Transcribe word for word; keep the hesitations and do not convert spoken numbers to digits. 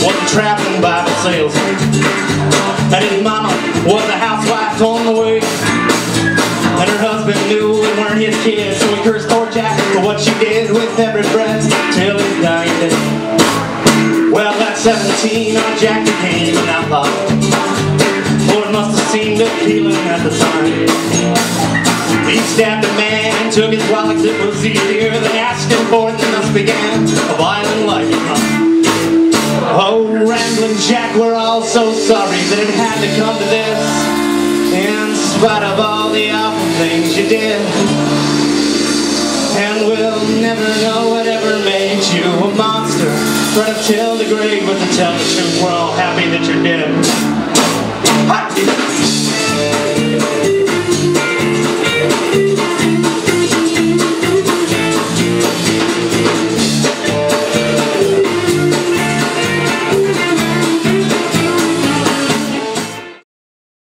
was a traveling Bible salesman, and his mama was a housewife on the way. And her husband knew it weren't his kids, so he cursed poor Jack for what she did with every breath till his dying day. Well, at seventeen, our Jack became an outlaw. Lord must have seemed appealing at the time. He stabbed a man, took his wallet, it was easier than asking for it, and thus began a violent life of crime. Oh, Ramblin' Jack, we're all so sorry that it had to come to this, in spite of all the awful things you did. And we'll never know whatever made you a monster, right up till the grave, but to tell the truth, we're all happy that you're dead. Ha!